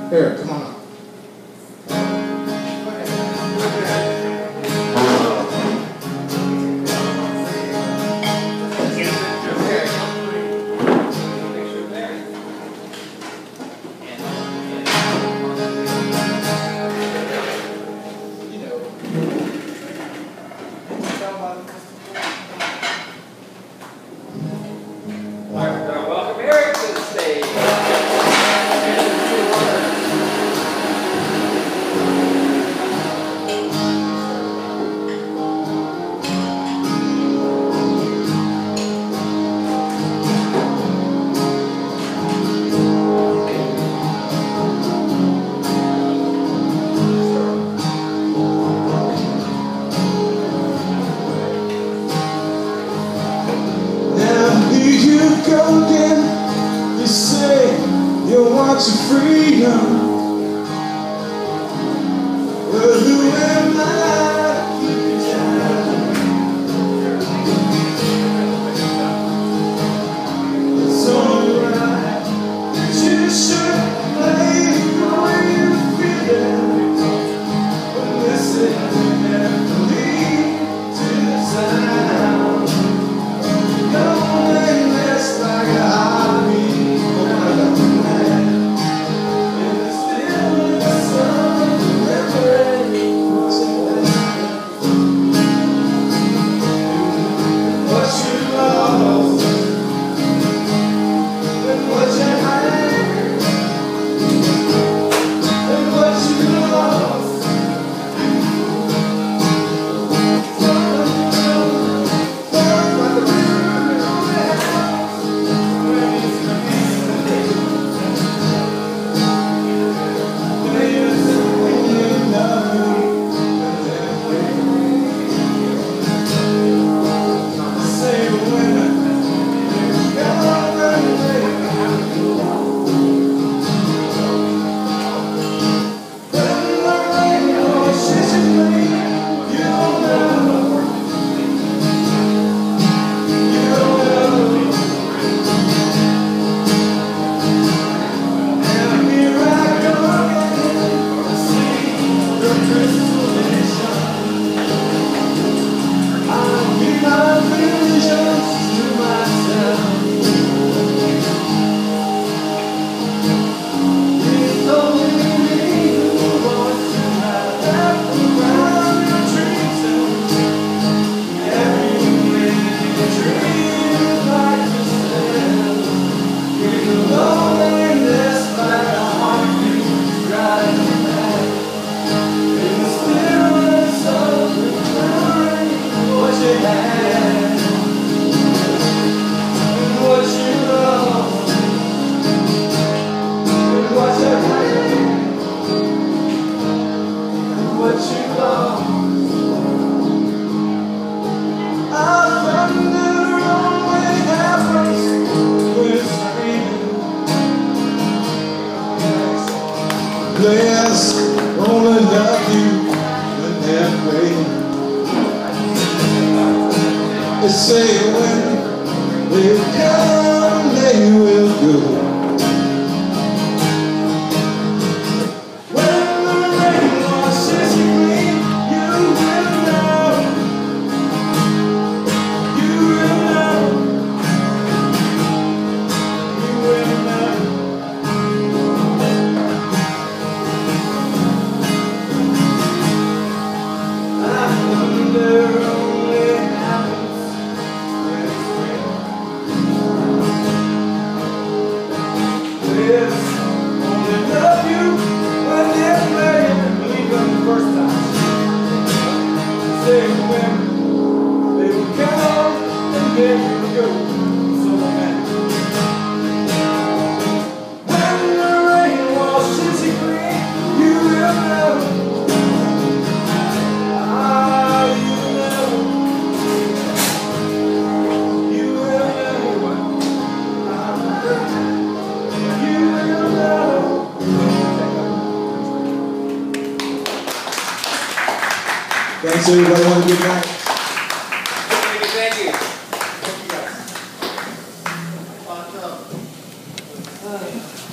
Eric, come on up. Welcome Eric to the stage. Go again, you say you want your freedom. Well, who am I to keep you down? It's alright that you should play the way you're feeling, but listen, you never lead to the sound. Going less like a hobby. In the stillness of the memory. What you lost and what you had, and what you lost. Players only love you when they're waiting. They say when they come, they will go. When the rain washes you clean, you will know. You will know. You will know. Thanks everybody, have a good night. Thank you. Thank you guys.